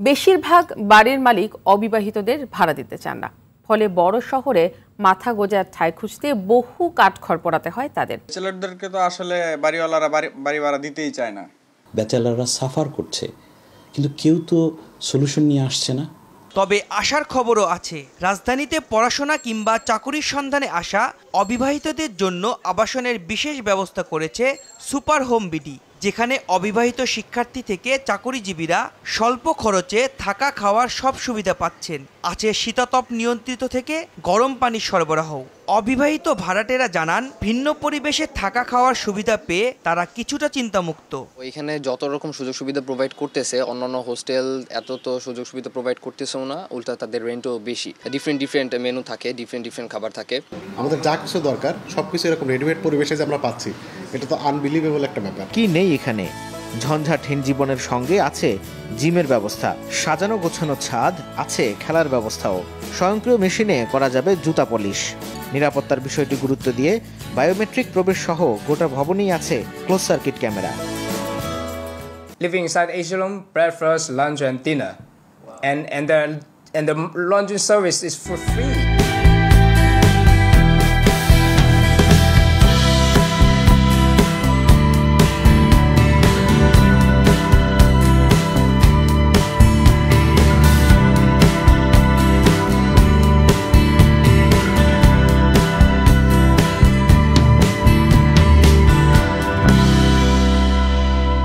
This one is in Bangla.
বেশিরভাগ বাড়ির মালিক অবিবাহিতদের ভাড়া দিতে চান না, ফলে বড় শহরে মাথা গোঁজার ঠাঁই খুঁজতে বহু কাঠখড় পোড়াতে হয় তাদের। ব্যাচেলরদেরকে তো আসলে বাড়িওয়ালারা বাড়ি ভাড়া দিতেই চায় না। ব্যাচেলররা সাফার করছে, কিন্তু কেউ তো সলিউশন নিয়ে আসছে না। তবে আশার খবরও আছে। রাজধানীতে পড়াশোনা কিংবা চাকুরির সন্ধানে আসা অবিবাহিতদের জন্য আবাসনের বিশেষ ব্যবস্থা করেছে সুপার হোম বিডি, যেখানে অবিবাহিত শিক্ষার্থী থেকে চাকুরিজীবীরা স্বল্প খরচে থাকা খাওয়ার সব সুবিধা পাচ্ছেন। আছে শীতাতপ নিয়ন্ত্রিত থেকে গরম পানির সরবরাহ। অবিবাহিত ভাড়াটেরা জানান, ভিন্ন পরিবেশে থাকা খাওয়ার সুবিধা পেয়ে তারা কিছুটা চিন্তামুক্ত। এখানে যত রকম সুযোগ সুবিধা প্রোভাইড করতেছে, অন্যান্য হোস্টেল এত তো সুযোগ সুবিধা প্রোভাইড করতেছেও না, উল্টা তাদের রেন্টও বেশি। ডিফারেন্ট মেনু থাকে, ডিফারেন্ট খাবার থাকে। আমাদের যা কিছু দরকার সবকিছু এরকম রেডিমেড পরিবেশে যে আমরা পাচ্ছি, এটা তো আনবিলিভেবল একটা ব্যাপার। কি নেই এখানে? ঝঞ্ঝাটহীন জীবনের সঙ্গে আছে জিমের ব্যবস্থা, সাজানো গোছানো ছাদ, আছে খেলার ব্যবস্থাও। স্বয়ংক্রিয় মেশিনে করা যাবে জুতা পলিশ। নিরাপত্তার বিষয়টি গুরুত্ব দিয়ে বায়োমেট্রিক প্রবেশ সহ গোটা ভবনেই আছে close circuit camera. Living inside Asia room, breakfast, lunch and dinner. And the laundry service is for free.